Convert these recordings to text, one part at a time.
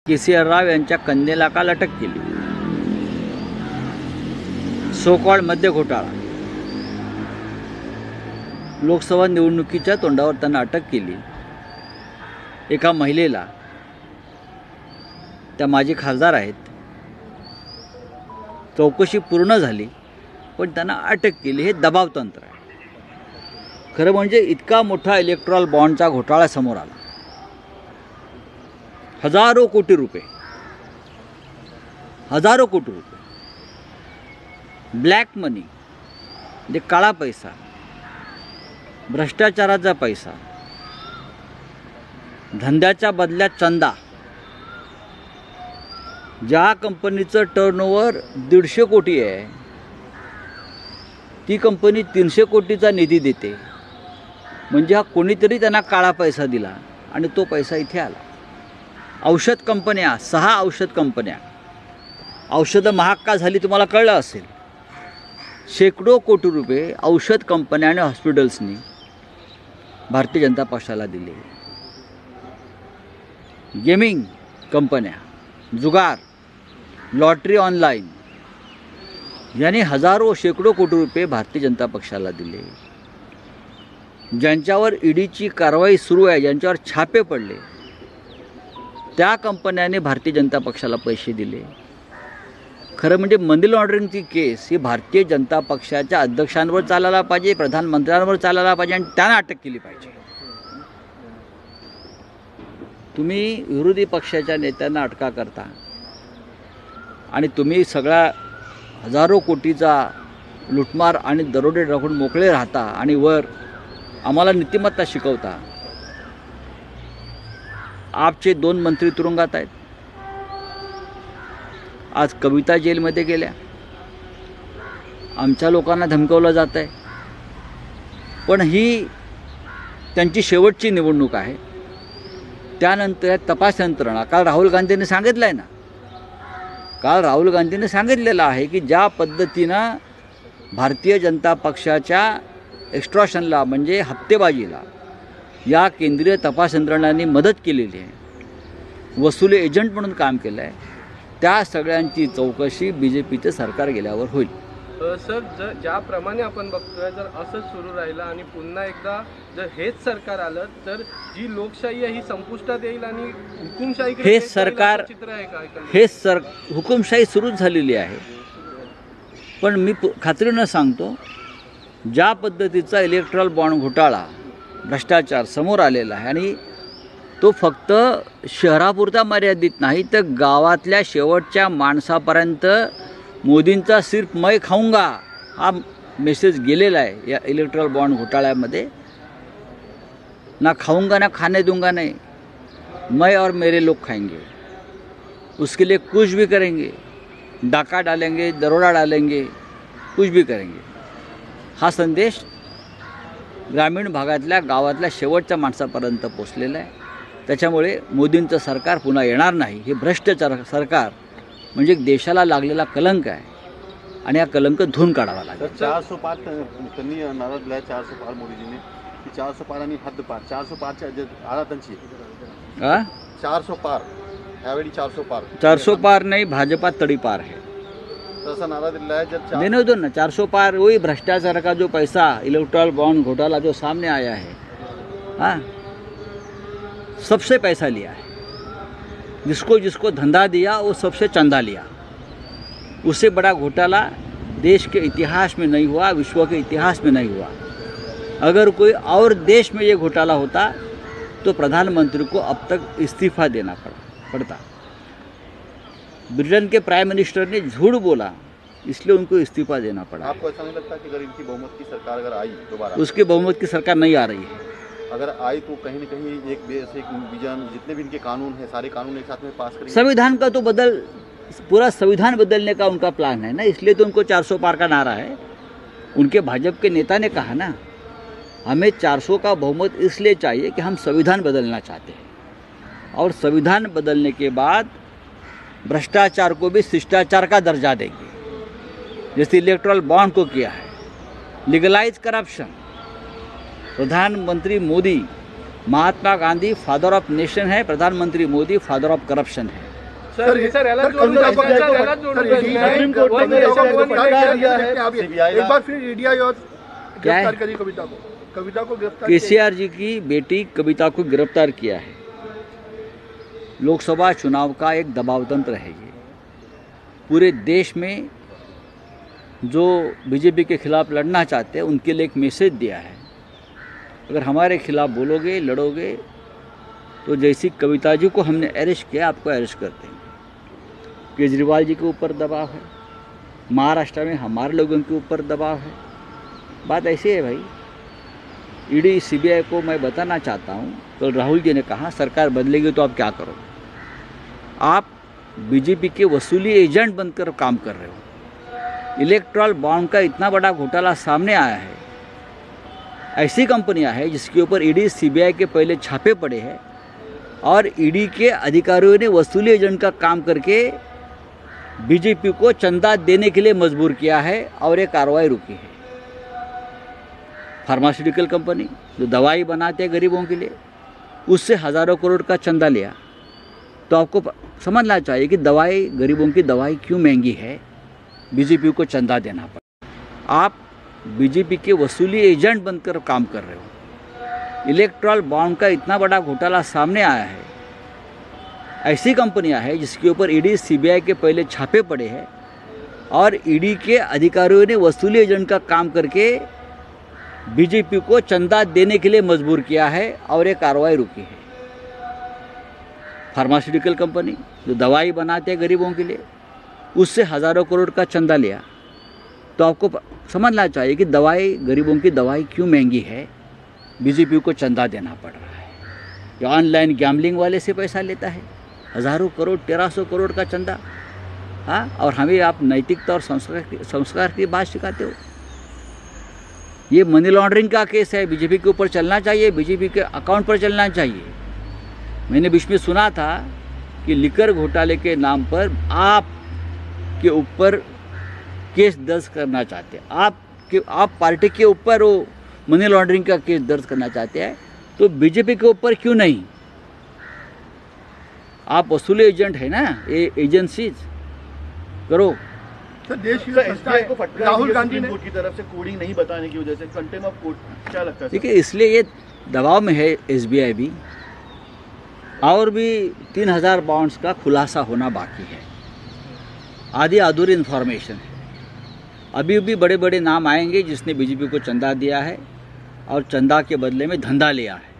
KCR राव यांच्या कन्येला काल अटक केली। सोकॉल्ड मद्य घोटाळा, लोकसभा निवडणुकीच्या तोंडावर त्यांना अटक केली। एका महिलेला, त्या माजी खासदार आहेत, चौकशी पूर्ण झाली पण त्यांना अटक केली। हे दबाव तंत्र आहे। खरं म्हणजे इतका मोठा इलेक्ट्रॉल बॉन्डचा घोटाळा समोर आला, हजारो कोटी रुपये, ब्लॅक मनी म्हणजे काळा पैसा, भ्रष्टाचाराचा पैसा, धंद्याच्या बदल्यात चंदा। ज्या कंपनीचं टर्नओव्हर 150 कोटी आहे ती कंपनी 300 कोटीचा निधी देते, म्हणजे हा कोणीतरी त्यांना काळा पैसा दिला आणि तो पैसा इथे आला। औषध कंपन्या, 6 औषध कंपन्या, औषधं महाग का झाली तुम्हाला कळलं असेल। शेकडो कोटी रुपये औषध कंपन्या आणि हॉस्पिटल्सनी भारतीय जनता पक्षाला दिले। गेमिंग कंपन्या, जुगार, लॉटरी ऑनलाईन यांनी हजारो शेकडो कोटी रुपये भारतीय जनता पक्षाला दिले। ज्यांच्यावर ईडीची कारवाई सुरू आहे, ज्यांच्यावर छापे पडले, त्या कंपन्यांनी भारतीय जनता पक्षाला पैसे दिले। खरं म्हणजे मनी लॉन्ड्रिंगची केस ही भारतीय जनता पक्षाच्या अध्यक्षांवर चालायला पाहिजे, प्रधानमंत्र्यांवर चालायला पाहिजे आणि त्यांना अटक केली पाहिजे। तुम्ही विरोधी पक्षाच्या नेत्यांना अटका करता आणि तुम्ही सगळा हजारो कोटीचा लुटमार आणि दरोडे टाकून मोकळे राहता आणि वर आम्हाला नीतिमत्ता शिकवता। आपचे 2 मंत्री तुरुंगात आहेत, आज कविता जेलमध्ये गेल्या, आमच्या लोकांना धमकवलं जात आहे। पण ही त्यांची शेवटची निवडणूक आहे। त्यानंतर तपास यंत्रणा, काल राहुल गांधींनी सांगितलं आहे ना, काल राहुल गांधींनी सांगितलेलं आहे की ज्या पद्धतीनं भारतीय जनता पक्षाच्या एक्स्ट्रॉशनला म्हणजे हप्तेबाजीला या केंद्रीय तपास यंत्रणांनी मदत केलेली आहे, वसुली एजंट म्हणून काम केलं आहे, त्या सगळ्यांची चौकशी BJPचं सरकार गेल्यावर होईल। सर, ज्याप्रमाणे आपण बघतोय, जर असंच सुरू राहिलं आणि पुन्हा एकदा जर हेच सरकार आलं तर जी लोकशाही आहे ही संपुष्टात येईल आणि हुकुमशाही हुकुमशाही सुरूच झालेली आहे। पण मी खात्रीनं सांगतो, ज्या पद्धतीचा इलेक्ट्रॉल बॉन्ड घोटाळा, भ्रष्टाचार समोर आलेला आहे आणि तो फक्त शहरापुरता मर्यादित नाही तर गावातल्या शेवटच्या माणसापर्यंत मोदींचा सिर्फ मैं खाऊंगा हा मेसेज गेलेला आहे। या इलेक्ट्रॉल बॉन्ड घोटाळ्यामध्ये ना खाऊंगा ना खाने दूंगा नहीं, मैं और मेरे लोग खाएंगे, उसके लिए कुछ भी करेंगे, डाका डालेंगे, दरोड़ा डालेंगे, कुछ भी करेंगे। हा संदेश ग्रामीण भागातल्या गावातल्या शेवटच्या माणसापर्यंत पोचलेला आहे। त्याच्यामुळे मोदींचं सरकार पुन्हा येणार नाही। हे भ्रष्ट सरकार म्हणजे देशाला लागलेला कलंक आहे आणि हा कलंक धुवून काढावा लागेल। 400 पार त्यांनी नारा दिला, 400 पार मोदीजीने, की 400 पार आणि हद्द पार, 400 पारच्या आला त्यांची 400 पार, यावेळी 400 पार, 400 पार नहीं, भाजपा तड़ी पार है, तसा नारा दिला है। जब देने दो ना, 400 पार वही भ्रष्टाचार का जो पैसा, इलेक्ट्रॉल बॉन्ड घोटाला जो सामने आया है, हाँ, सबसे पैसा लिया है, जिसको जिसको धंधा दिया वो सबसे चंदा लिया। उससे बड़ा घोटाला देश के इतिहास में नहीं हुआ, विश्व के इतिहास में नहीं हुआ। अगर कोई और देश में ये घोटाला होता तो प्रधानमंत्री को अब तक इस्तीफा देना पड़ता। ब्रिटेन के प्राइम मिनिस्टर ने झूठ बोला, इसलिए उनको इस्तीफा देना पड़ा। आपको ऐसा नहीं लगता कि अगर इनकी बहुमत की सरकार अगर आई दोबारा, उसकी बहुमत की सरकार नहीं आ रही है, अगर आई तो कहीं न कहीं एक विजन, जितने भी इनके कानून हैं सारे कानून एक साथ में पास करेंगे। संविधान का तो पूरा संविधान बदलने का उनका प्लान है ना, इसलिए तो उनको 400 पार का नारा है। उनके भाजपा के नेता ने कहा ना, हमें 400 का बहुमत इसलिए चाहिए कि हम संविधान बदलना चाहते हैं और संविधान बदलने के बाद भ्रष्टाचार को भी शिष्टाचार का दर्जा देंगे, जैसे इलेक्ट्रल बॉन्ड को किया है। लीगलाइज करप्शन, प्रधानमंत्री Modi, Mahatma Gandhi father of nation है, प्रधानमंत्री मोदी फादर ऑफ करप्शन है। सर याला जोडून सर, दाखवा, सर, याला जोडून सर, दाखवा. सुप्रीम कोर्ट ने वन- ऐसा वन- कुछ वन- क्या दिया है? CBI एक बार फिर ईडी आई और क्या है? गिरफ्तार करी कविता को गिरफ्तार केसीआर जी की बेटी कविता को गिरफ्तार किया है। लोकसभा चुनाव का एक दबाव तंत्र है ये। पूरे देश में जो बीजेपी के खिलाफ लड़ना चाहते हैं उनके लिए एक मैसेज दिया है, अगर हमारे खिलाफ बोलोगे लड़ोगे तो जैसी कविता जी को हमने अरेस्ट किया आपको अरेस्ट कर देंगे। केजरीवाल जी के ऊपर दबाव है, महाराष्ट्र में हमारे लोगों के ऊपर दबाव है। बात ऐसी है भाई, ईडी सीबीआई को मैं बताना चाहता हूँ, कल राहुल जी ने कहा सरकार बदलेगी तो आप क्या करोगे। आप बीजेपी के वसूली एजेंट बनकर काम कर रहे हो। इलेक्ट्रल बॉन्ड का इतना बड़ा घोटाला सामने आया है, ऐसी कंपनियां हैं जिसके ऊपर ईडी सीबीआई के पहले छापे पड़े हैं और ईडी के अधिकारियों ने वसूली एजेंट का काम करके बीजेपी को चंदा देने के लिए मजबूर किया है और ये कार्रवाई रुकी है। फार्मास्यूटिकल कंपनी जो दवाई बनाते हैं गरीबों के लिए, उससे हज़ारों करोड़ का चंदा लिया। तो आपको समझना चाहिए कि दवाई, गरीबों की दवाई क्यों महंगी है, बीजेपी को चंदा देना पड़ा। आप बीजेपी के वसूली एजेंट बनकर काम कर रहे हो। इलेक्ट्रल बॉन्ड का इतना बड़ा घोटाला सामने आया है, ऐसी कंपनियां हैं जिसके ऊपर ईडी सीबीआई के पहले छापे पड़े हैं और ईडी के अधिकारियों ने वसूली एजेंट का काम करके बीजेपी को चंदा देने के लिए मजबूर किया है और ये कार्रवाई रुकी है। फार्मास्यूटिकल कंपनी जो दवाई बनाते हैं गरीबों के लिए, उससे हज़ारों करोड़ का चंदा लिया। तो आपको समझना चाहिए कि दवाई, गरीबों की दवाई क्यों महंगी है, बीजेपी को चंदा देना पड़ रहा है। ये ऑनलाइन गैम्बलिंग वाले से पैसा लेता है, हज़ारों करोड़, 1300 करोड़ का चंदा। हाँ, और हमें आप नैतिकता और संस्कार की बात सिखाते हो। ये मनी लॉन्ड्रिंग का केस है, बीजेपी के ऊपर चलना चाहिए, बीजेपी के अकाउंट पर चलना चाहिए। मैंने बीच में सुना था कि लिकर घोटाले के नाम पर आप के ऊपर केस दर्ज करना चाहते हैं, आप पार्टी के ऊपर वो मनी लॉन्ड्रिंग का केस दर्ज करना चाहते हैं, तो बीजेपी के ऊपर क्यों नहीं? आप वसूली एजेंट है ना, ये एजेंसीज करो। सर, देश की सर, संस्था SBI को फटकार राहुल गांधी सुप्रीम ने कोर्ट की तरफ से कोडिंग नहीं बताने की वजह से कंटेम्प्ट ऑफ कोर्ट, क्या लगता है सर? देखिए, इसलिए ये दबाव में है एसबीआई भी, और भी 3000 बॉन्ड्स का खुलासा होना बाकी है। आधी अधूरी इन्फॉर्मेशन है। अभी भी बड़े बड़े नाम आएंगे जिसने बीजेपी को चंदा दिया है और चंदा के बदले में धंधा लिया है,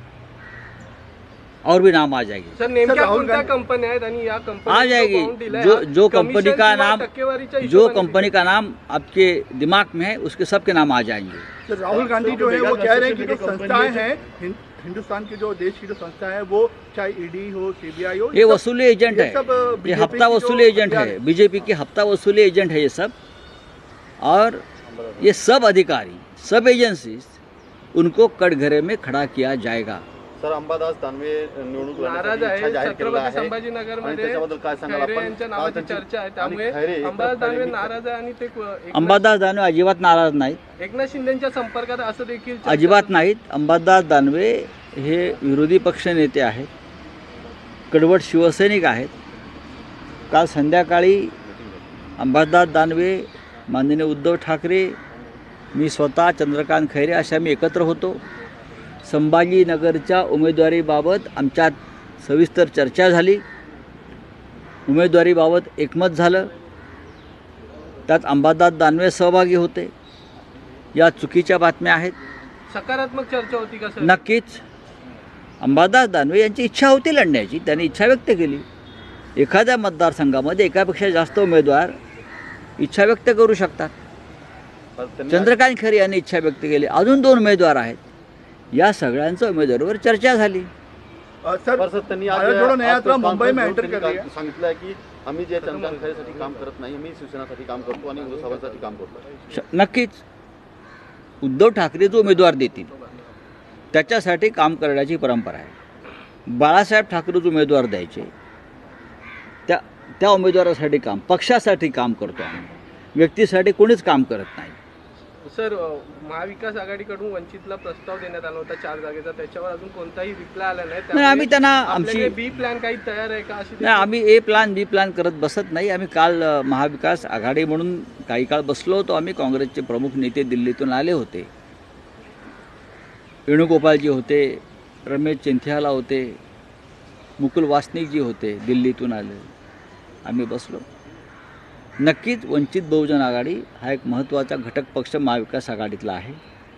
और भी नाम आ जाएंगे। सर, नेमक्या राहुल कोणत्या गांधी- कंपन्या आहेत आणि या कंपनी आ जाएगी। जो कंपनी का नाम, जो कंपनी का नाम आपके दिमाग में है उसके सबके नाम आ जाएंगे। सर, राहुल गांधी जो है वो कह रहे हैं कि जो संस्थाएं हैं हिंदुस्तान की, जो देश की जो संस्था है, वो चाहे ईडी हो, सीबीआई हो, ये वसूली एजेंट ये है, सब ये बीजेपी हफ्ता की जो वसूली एजेंट हथियार है, बीजेपी के हफ्ता वसूली एजेंट है ये सब। और ये सब अधिकारी, सब एजेंसीज, उनको कटघरे में खड़ा किया जाएगा। सर, अंबादास दानवे निवडणूक नाराज लढण्यासाठी आहे इच्छा जाहीर केलेला छत्रपती आहे. संभाजीनगर आणि मध्ये त्याच्याबद्दल काय सांगाल खैरे आपण? यांच्या नावाची चर्चा आहे, त्यामुळे आणि खैरे अंबादास दानवे एकनाथ नाराज आहे आणि ते अंबादास दानवे अजिबात नाराज नाहीत, एकनाथ शिंदेच्या संपर्कात असं देखील चर्चा अजिबात नाहीत। अंबादास दानवे हे विरोधी पक्ष नेते आहेत, कडवट शिवसैनिक आहेत। काल संध्याकाळी अंबादास दानवे, माननीय उद्धव ठाकरे, मी स्वतः, चंद्रकांत खैरे असे आम्ही एकत्र होतो। संभाजीनगरच्या उमेदवारीबाबत आमच्यात सविस्तर चर्चा झाली, उमेदवारीबाबत एकमत झालं, त्यात अंबादास दानवे सहभागी होते। या चुकीच्या बातम्या आहेत। सकारात्मक चर्चा होती का सर? नक्कीच अंबादास दानवे यांची इच्छा होती लढण्याची, त्यांनी इच्छा व्यक्त केली। एखाद्या मतदारसंघामध्ये एकापेक्षा जास्त उमेदवार इच्छा व्यक्त करू शकतात। पण त्यांनी चंद्रकांत खैरे यांनी इच्छा व्यक्त केली, अजून 2 उमेदवार आहेत। या सगळ्यांच्या उमेदवारीवर चर्चा झाली। सर, पर सर, त्यांनी आज भारत जोडो न्यायात्रा आज मुंबई में कॉन्फरन्स एंटर कर रही है। त्यांनी सांगितलं आहे की आम्ही जे चंद्रकांत खैरेसाठी काम करत नाही, आम्ही शिवसेनासाठी काम करतो आणि उद्धव साहेबांसाठी काम करतो. नक्कीच उद्धव ठाकरे जो उमेदवार देतील त्याच्यासाठी काम करण्याची परंपरा आहे। बाळासाहेब ठाकरे जो उमेदवार द्यायचे त्या उमेदवारासाठी काम, पक्षासाठी काम करतो आम्ही, व्यक्तीसाठी कोणीच काम करत नाही। सर महाविकास आघाडीकडून वंचितला प्रस्ताव देण्यात आला होता 4 जागेचा, त्याच्यावर अजून कोणताही रिप्लाय आला नाही. नाही, आम्ही त्यांना आमची बी प्लॅन काही तयार आहे का अशी नाही, आम्ही ए प्लॅन बी प्लॅन करत बसत नाही. आम्ही काल महाविकास आघाडी म्हणून काही काळ बसलो होतो. आम्ही काँग्रेसचे प्रमुख नेते दिल्लीतून आले होते. वेणुगोपालजी होते, रमेश चिंथियाला होते, मुकुल वासनिकजी होते, दिल्लीतून आले. आम्ही बसलो. नक्कीच वंचित बहुजन आघाडी हा एक महत्त्वाचा घटक पक्ष महाविकास आघाडीतला आहे.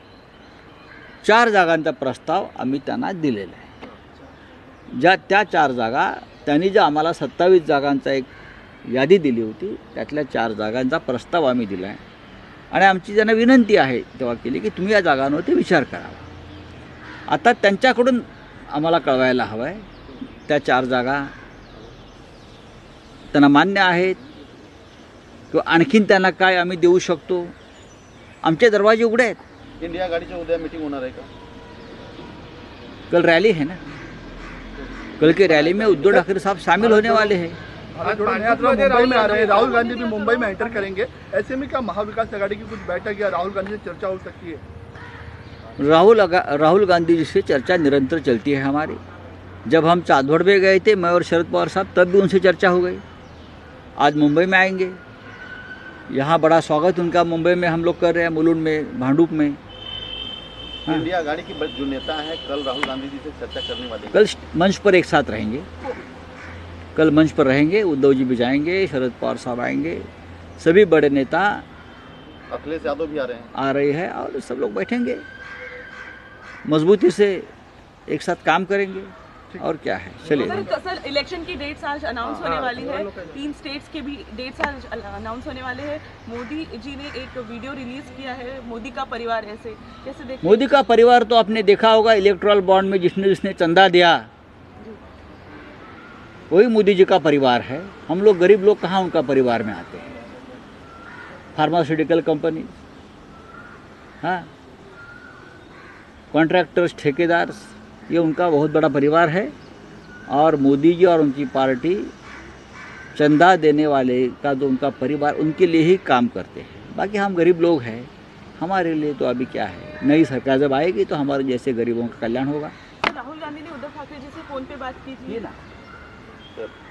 4 जागांचा प्रस्ताव आम्ही त्यांना दिलेला आहे. त्या 4 जागा त्यांनी ज्या आम्हाला 27 जागांचा एक यादी दिली होती, त्यातल्या 4 जागांचा प्रस्ताव आम्ही दिला आहे. आणि आमची त्यांना विनंती आहे तेव्हा केली की तुम्ही या जागांवरती विचार करावा. आता त्यांच्याकडून आम्हाला कळवायला हवं आहे त्या 4 जागा त्यांना मान्य आहेत किंवा आणखीन त्यांना काय आम्ही देऊ शकतो. आमचे दरवाजे उघडे आहेत. इंडिया आघाडीच्या उद्या मीटिंग होणार आहे का? कल रैली है ना, कल की रैली में उद्धव ठाकरे साहब शामिल होने वाले हैं. भारत जोड़ो यात्रा मुंबई में आ रहे हैं, राहुल गांधी भी मुंबई में एंटर करेंगे. ऐसे में क्या महाविकास आघाड़ी की कुछ बैठक या राहुल गांधी से चर्चा हो सकती है? राहुल गांधी जी से चर्चा निरंतर चलती है हमारी. जब हम चांदवड़ में गए थे, मैं और शरद पवार साहब, तब भी उनसे चर्चा हो गई. आज मुंबई में आएंगे, यहाँ बड़ा स्वागत उनका मुंबई में हम लोग कर रहे हैं, मुलुंड में, भांडुप में. हाँ. इंडिया आघाड़ी की जो नेता है कल राहुल गांधी जी से चर्चा करने वाले हैं. कल मंच पर एक साथ रहेंगे. कल मंच पर रहेंगे. उद्धव जी भी जाएंगे, शरद पवार साहब आएंगे, सभी बड़े नेता अखिलेश यादव भी आ रहे हैं. आ रही है और सब लोग बैठेंगे, मजबूती से एक साथ काम करेंगे. और क्या है. चलिए. सर इलेक्शन की डेट्स आज अनाउंस होने वाली है. 3 स्टेट्स के भी डेट्स आज अनाउंस होने वाले हैं. मोदी जी ने एक वीडियो रिलीज किया है, मोदी का परिवार ऐसे कैसे देखते हैं? मोदी का परिवार तो आपने देखा होगा, इलेक्ट्रल बॉन्ड में जिसने जिसने चंदा दिया वही मोदी जी का परिवार है. हम लोग गरीब लोग कहाँ उनका परिवार में आते हैं. फार्मास्यूटिकल कंपनी, हाँ, कॉन्ट्रैक्टर्स, ठेकेदार, ये उनका बहुत बड़ा परिवार है. और मोदी जी और उनकी पार्टी चंदा देने वाले का जो उनका परिवार, उनके लिए ही काम करते हैं. बाकी हम गरीब लोग हैं, हमारे लिए तो अभी क्या है. नई सरकार जब आएगी तो हमारे जैसे गरीबों का कल्याण होगा. राहुल गांधी ने उद्धव ठाकरे जी से फोन पे बात की थी. ये ना सर